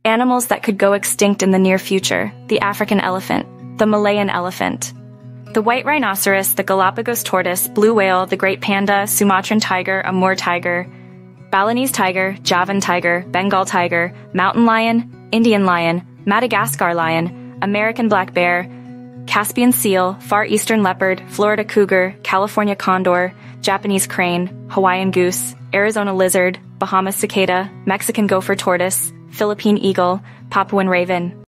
Animals that could go extinct in the near future: the African elephant, the Malayan elephant, the white rhinoceros, the Galapagos tortoise, blue whale, the great panda, Sumatran tiger, Amur tiger, Balinese tiger, Javan tiger, Bengal tiger, mountain lion, Indian lion, Madagascar lion, American black bear, Caspian seal, Far Eastern leopard, Florida cougar, California condor, Japanese crane, Hawaiian goose, Arizona lizard, Bahamas cicada, Mexican gopher tortoise, Philippine eagle, Papuan raven.